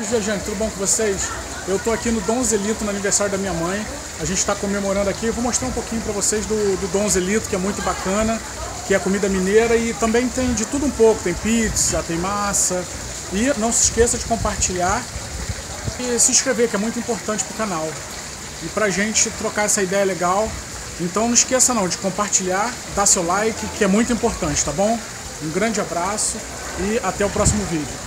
amigos viajantes, tudo bom com vocês? Eu tô aqui no Donzelito, no aniversário da minha mãe. A gente está comemorando aqui. Eu vou mostrar um pouquinho para vocês do Donzelito, que é muito bacana, que é comida mineira e também tem de tudo um pouco. Tem pizza, tem massa. E não se esqueça de compartilhar e se inscrever, que é muito importante pro canal. E pra gente trocar essa ideia legal. Então não esqueça não de compartilhar, dar seu like, que é muito importante, tá bom? Um grande abraço e até o próximo vídeo.